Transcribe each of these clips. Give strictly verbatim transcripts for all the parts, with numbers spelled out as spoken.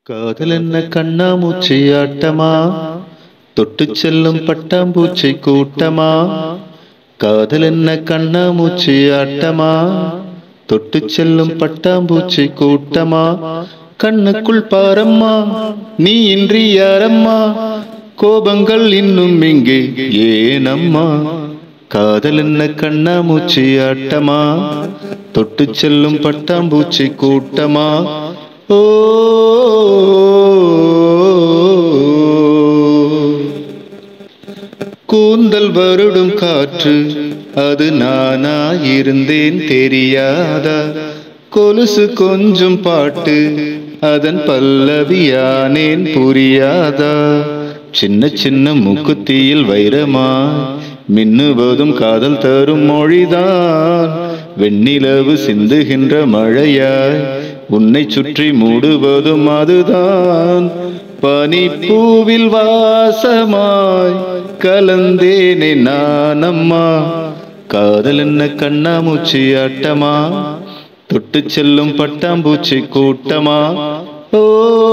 காதல் என்ன கண்ணாமூச்சி ஆட்டமா, தொட்டு செல்லும் பட்டாம்பூச்சி கூட்டமா. காதல் என்ன கண்ணாமூச்சி ஆட்டமா, தொட்டு செல்லும் பட்டாம்பூச்சி கூட்டமா. கண்ணுக்குள் பாரம்மா, நீ இன்றி யாரம்மா, கோபங்கள் இன்னும் இங்கே ஏனம்மா. காதல் என்ன கண்ணாமூச்சி ஆட்டமா, தொட்டு செல்லும் பட்டாம்பூச்சி கூட்டமா. ஓ கூந்தல் வருடும் காற்று அது நானா இருந்தேன் தெரியாதா. கொலுசு கொஞ்சம் பாட்டு அதன் பல்லவியானேன் புரியாதா. சின்ன சின்ன முக்குத்தியில் வைரமா மின்னுவதும் காதல் தரும் மொழிதான். வெண்ணிலவு சிந்துகின்ற மழையாய் உன்னை சுற்றி மூடுவதும் அதுதான். பனிப்பூவில் வாசமாய் கலந்தேனே நானம்மா. காதல் என்ன கண்ணாமூச்சி ஆட்டமா, தொட்டு செல்லும் பட்டாம்பூச்சி கூட்டமா. ஓ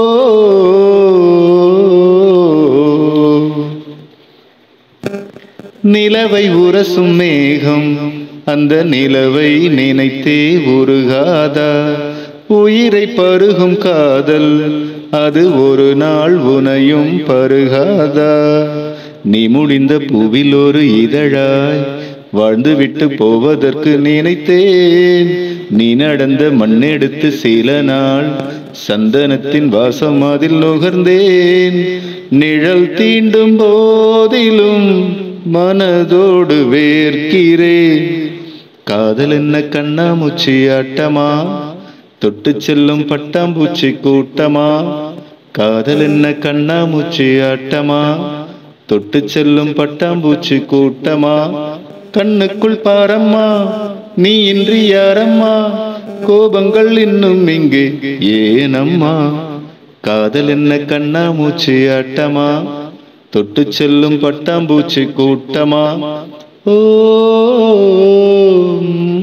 நிலவை உரசும் மேகம் அந்த நிலவை நினைத்தே உருகாதா. உயிரை பருகும் காதல் அது ஒரு நாள் உனையும் பருகாதா. நீ முடிந்த பூவில் ஒரு இதழாய் வாழ்ந்து விட்டு போவதற்கு நினைத்தேன். நீ நடந்த மண்ணெடுத்து சில நாள் சந்தனத்தின் வாசம் அதில் நுகர்ந்தேன். நிழல் தீண்டும் போதிலும் மனதோடு வேர்க்கிறேன். காதல் என்ன கண்ணாமூச்சி ஆட்டமா, தொட்டு செல்லும் பட்டாம்பூச்சி கூட்டமா. காதல் என்ன கண்ணாமூச்சி ஆட்டமா, தொட்டு செல்லும் பட்டாம்பூச்சி கூட்டமா. கண்ணுக்குள் பாரம்மா, நீ இன்றி யாரம்மா, கோபங்கள் இன்னும் இங்கே ஏனம்மா. காதல் என்ன கண்ணாமூச்சி ஆட்டமா, தொட்டு செல்லும் பட்டாம்பூச்சி கூட்டமா. ஓ